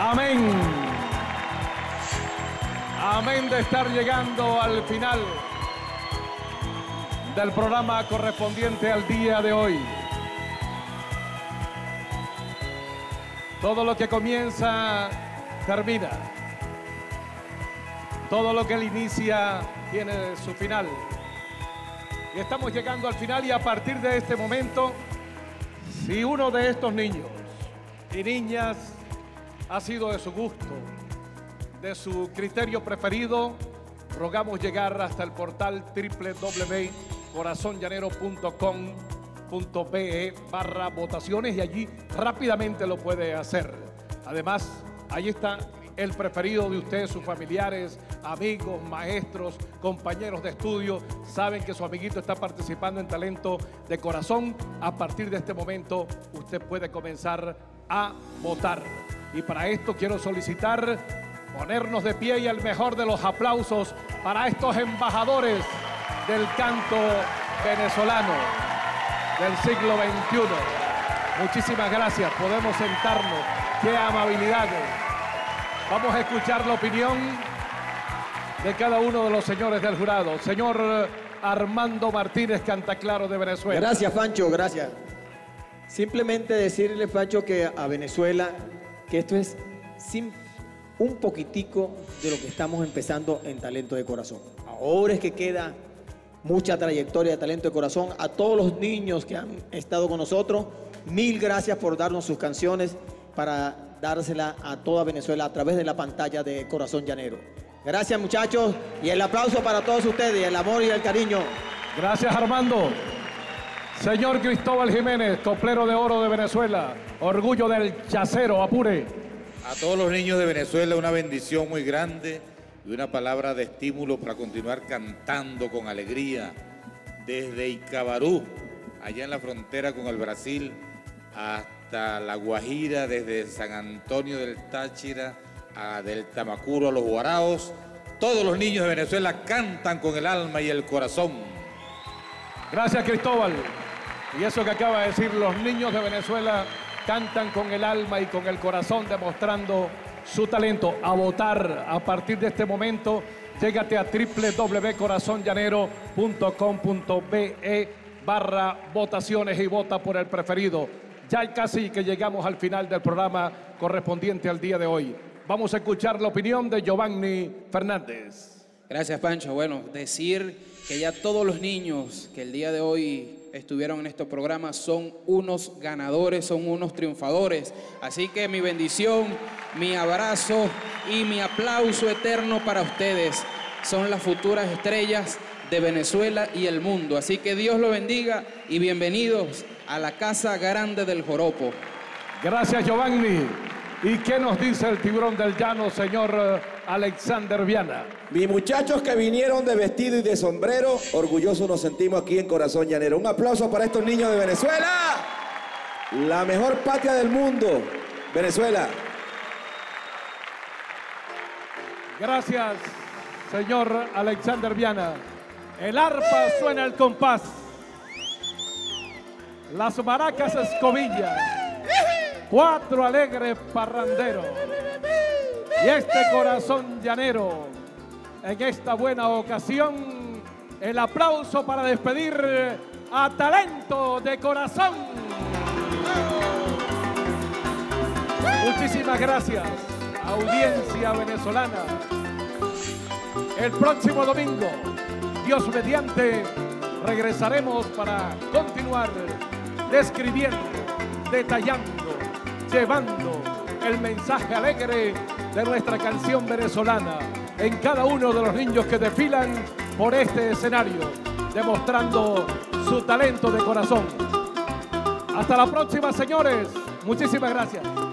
Amén. Amén de estar llegando al final del programa correspondiente al día de hoy. Todo lo que comienza, termina. Todo lo que él inicia tiene su final. Y estamos llegando al final, y a partir de este momento, si uno de estos niños y niñas ha sido de su gusto, de su criterio preferido, rogamos llegar hasta el portal www.corazonllanero.com.be/votaciones, y allí rápidamente lo puede hacer. Además, ahí está el preferido de ustedes, sus familiares, amigos, maestros, compañeros de estudio. Saben que su amiguito está participando en Talento de Corazón. A partir de este momento, usted puede comenzar a votar. Y para esto quiero solicitar ponernos de pie, y el mejor de los aplausos para estos embajadores del canto venezolano del siglo XXI. Muchísimas gracias. Podemos sentarnos. ¡Qué amabilidad! Vamos a escuchar la opinión de cada uno de los señores del jurado. Señor Armando Martínez Cantaclaro de Venezuela. Gracias, Pancho, gracias. Simplemente decirle, Pancho, que a Venezuela, que esto es un poquitico de lo que estamos empezando en Talento de Corazón. Ahora es que queda mucha trayectoria de Talento de Corazón. A todos los niños que han estado con nosotros, mil gracias por darnos sus canciones para dársela a toda Venezuela a través de la pantalla de Corazón Llanero. Gracias, muchachos, y el aplauso para todos ustedes, el amor y el cariño. Gracias, Armando. Señor Cristóbal Jiménez, coplero de oro de Venezuela, orgullo del Chacero, apure. A todos los niños de Venezuela una bendición muy grande y una palabra de estímulo para continuar cantando con alegría desde Icabarú, allá en la frontera con el Brasil, hasta La Guajira, desde San Antonio del Táchira, del Tamacuro a los Guaraos. Todos los niños de Venezuela cantan con el alma y el corazón. Gracias, Cristóbal. Y eso que acaba de decir, los niños de Venezuela cantan con el alma y con el corazón, demostrando su talento. A votar a partir de este momento. Llégate a www.corazonllanero.com.be/votaciones y vota por el preferido. Ya casi que llegamos al final del programa correspondiente al día de hoy. Vamos a escuchar la opinión de Giovanni Fernández. Gracias, Pancho. Bueno, decir que ya todos los niños que el día de hoy estuvieron en estos programas son unos ganadores, son unos triunfadores. Así que mi bendición, mi abrazo y mi aplauso eterno para ustedes. Son las futuras estrellas de Venezuela y el mundo. Así que Dios lo bendiga y bienvenidos a la Casa Grande del Joropo. Gracias, Giovanni. ¿Y qué nos dice el tiburón del llano, señor Alexander Viana? Mis muchachos que vinieron de vestido y de sombrero, orgullosos nos sentimos aquí en Corazón Llanero. Un aplauso para estos niños de Venezuela. La mejor patria del mundo, Venezuela. Gracias, señor Alexander Viana. El arpa suena el compás. Las maracas escobillas. 4 alegres parranderos. Y este corazón llanero, en esta buena ocasión, el aplauso para despedir a Talento de Corazón. Muchísimas gracias, audiencia venezolana. El próximo domingo, Dios mediante, regresaremos para continuar describiendo, detallando, llevando el mensaje alegre de nuestra canción venezolana en cada uno de los niños que desfilan por este escenario, demostrando su talento de corazón. Hasta la próxima, señores. Muchísimas gracias.